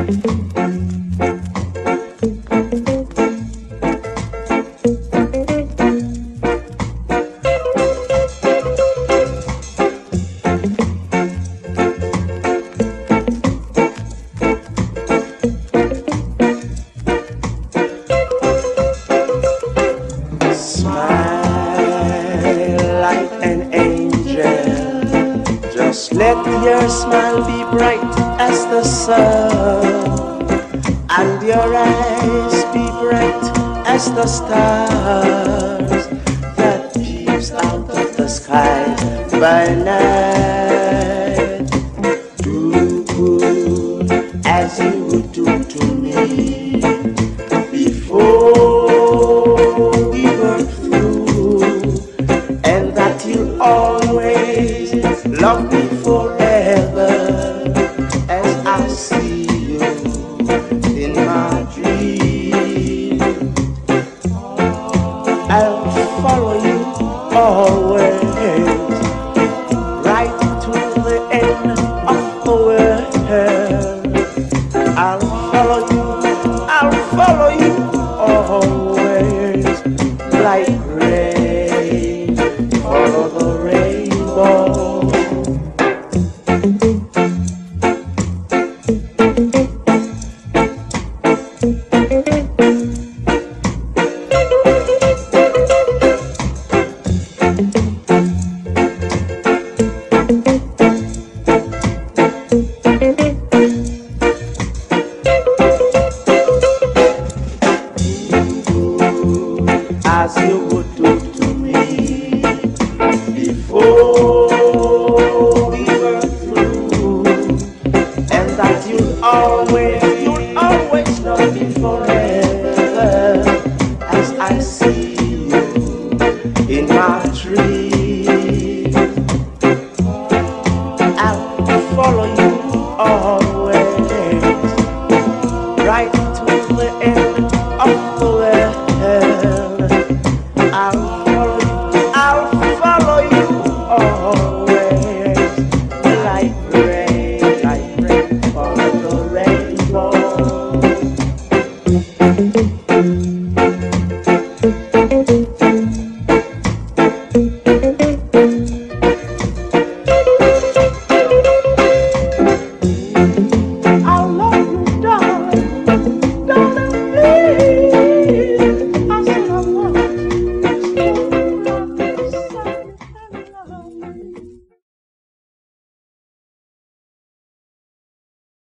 Let your smile be bright as the sun, and your eyes be bright as the stars that peeps out of the sky by night. Do as you would do to me before we were through, and that you always love me forever.